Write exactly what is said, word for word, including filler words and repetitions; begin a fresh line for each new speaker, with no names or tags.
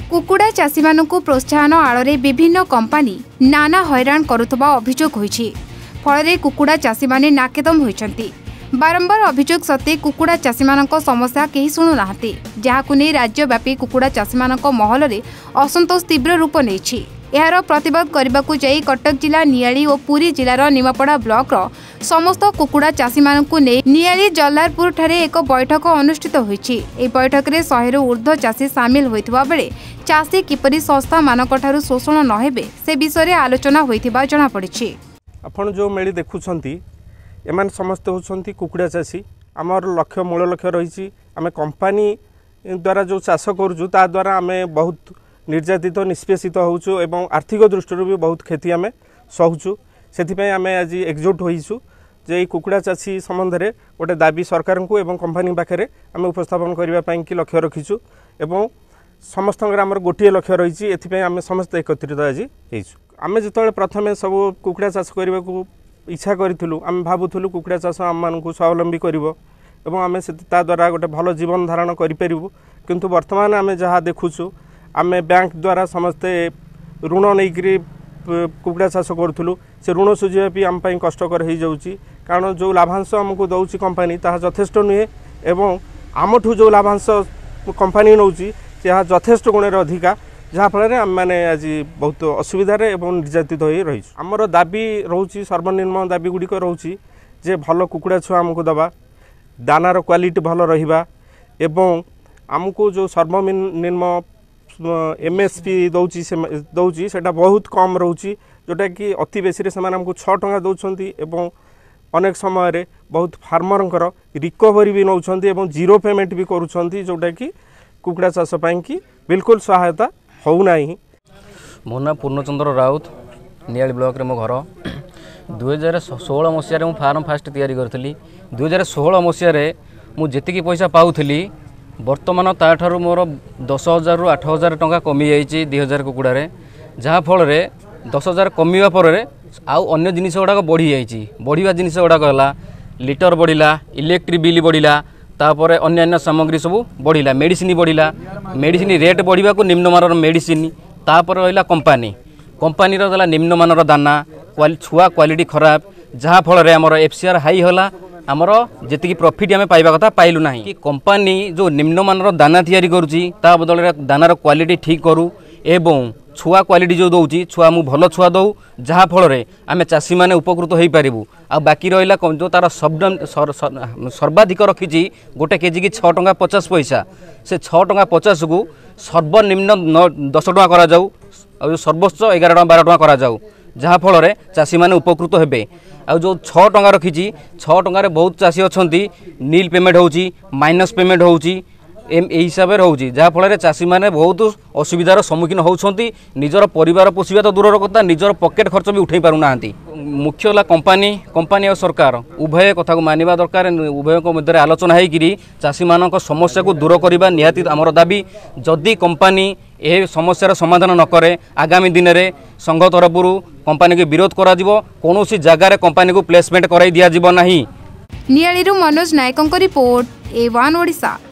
कुकुड़ा चाषी मानकु प्रोत्साहन आड़े विभिन्न कंपानी नाना हैरान करुवा अभियोग होइछि। फल कुकुड़ा चाषी माने नाकेदम होइछन्ति। बारंबार अभियोग सत्ते कुकुड़ा चाषी मानक समस्या केही सुनु नाहंती, जहाकु नै राज्यव्यापी कुकुड़ा चाषी मानक महल रे असंतोष तीव्र रूप नेछि। एहार प्रतिवाद करबाकू जाई कटक जिला नियाली और पुरी जिलार निमापड़ा ब्लॉक रो समस्त कुकुड़ा चाषी मानकु नै नियाली जल्लारपुर ठारे एक बैठक अनुष्ठित होइछि। ए बैठक रे सौ रु ऊर्ध्व चाषी सामिल होइथिबा बेले चाषी किपरि संस्था मानक ठारु शोषण न हेबे से विषय रे आलोचना होइथिबा जणा पड़िछि।
आपण जो मेली देखुछंती एमान समस्त होछंती कुकुड़ा चाषी। आमर लक्ष्य मूल लक्ष्य रही आम कंपानी द्वारा जो चाष करूँ ता द्वारा आम बहुत निर्यातित निष्पेषित होचु एवं आर्थिक दृष्टि भी बहुत क्षति आम सहूचु। से आम आज एकजुट होइछु जे कुकुड़ा चाषी संबंध में गोटे दाबी सरकार को एवं कंपानी पाखे आम उपस्थापन करने की लक्ष्य रखीचु एवं समस्त आमर गोटे लक्ष्य रही एथि आम समस्त एकत्रित आज होइछु। आम जो प्रथम सब कुकुड़ा चाष करने को इच्छा करूँ आम भावुलु कुकुड़ा चाष आम मानक स्वावलंबी कर आम से द्वारा गोटे भल जीवन धारण करूँ, किंतु वर्तमान आम जहाँ देखुचु आम बैंक द्वारा समस्ते ऋण नहीं कुकुड़ा चाष करूँ से ऋण सुझा भी आम कष्टकर हो जाऊँगी, कारण जो लाभांश आमको दौर कंपानी ताहा यथेष्ट नुहे एवं आमठू जो लाभांश कंपानी नौची से यथेष्ट गुण अधिका, जहाँफल आम मैंने आज बहुत असुविधार एवं निर्यातित हो रही। आमर दाबी रोचे सर्वनिम्न दाबी गुड़िक रोचे जे भल कुकुड़ा छुआ आमको दबा, दानार क्वालिटी भल रहिबा एवं आमको जो सर्वनिम्न एमएसपी दौची से दौची सेटा बहुत कम रोची, जोटा कि अति बेसी से आमको छः टंका दौरान एवं अनेक समय बहुत फार्मर रिकवरी भी नौकरी एवं जीरो पेमेंट भी करुँच, जोटा कि कुकुड़ा चाष कि बिल्कुल सहायता होना।
मो ना पूर्णचंद्र राउत, नियाली ब्लॉक रे मो घर। दुई हजार षोह मसीह मु फार्म फास्ट तैयारी करी। दुई हजार षोह मसीह मुझे पैसा पाऊली बर्तमान ताठारू मोर दस हजार रु आठ हजार टंका कमी जाइए दुई हजार कुकुड़े, जहाँफल दस हजार कमिवा पर आउ अन्य जिनिस गुड़ाक बढ़ी जाइए। बढ़िया जिनिस गुड़ाक है लिटर बढ़ला, इलेक्ट्रिक बिल बढ़ला, तापर अन्य सामग्री सब बढ़ला, मेडिसिन बढ़ला, मेडिसिन रेट बढ़ा को निम्नमान मेडिसिन, तापर रहा कंपानी कंपानी रहा निम्नमान दाना छुआ क्वालिटी खराब, जहाँफल आमर एफसीआर हाई होला, आमर जी प्रॉफिट आम पाइबा कथा पाइलु ना कि कंपानी जो निम्नमान दाना तैयारी करुच्ची ता बदल दानार क्वालिटी ठीक करू एवं छुआ क्वालिटी जो दौची छुआ मु भल छुआ दौ, जहाँफल आम चाषी मैंने उपकृत हो पारू। आ बाकी रहा जो तार सब सर्वाधिक रखी गोटे केजी की छः टंका पचास पैसा, से छः टंका पचास को सर्वनिम्न दस टंका करा जाऊ और सर्वोच्च एगार टंका बारह टंका करा जाऊ, जहाँफल चाषी मैंने उपकृत हेबे। आ जो छः टंका रखी छः टंकार बहुत चाषी अच्छा नील पेमेंट होची, माइनस पेमेंट होची एम हिसाब से रोचे, जहाँफल चाषी मैंने बहुत असुविधार सम्मुखीन होती। निजर परिवार पोषा तो दूर कथा, निजर पकेट खर्च भी उठे पारना। मुख्य है कंपानी कंपानी और सरकार उभय कथा को मानिबा दरकार। उभय मध्य आलोचना होकर चाषी मान समस्या को दूर करने निहाती आमर दाबी। जदि कंपानी यह समस्यार समाधान न करे आगामी दिन में संघ तरफ कंपानी को विरोध करा कौन जगार कंपानी को प्लेसमेंट कराई दिया नहीं।
नियाली मनोज नायकों रिपोर्ट ए वन ओडिशा।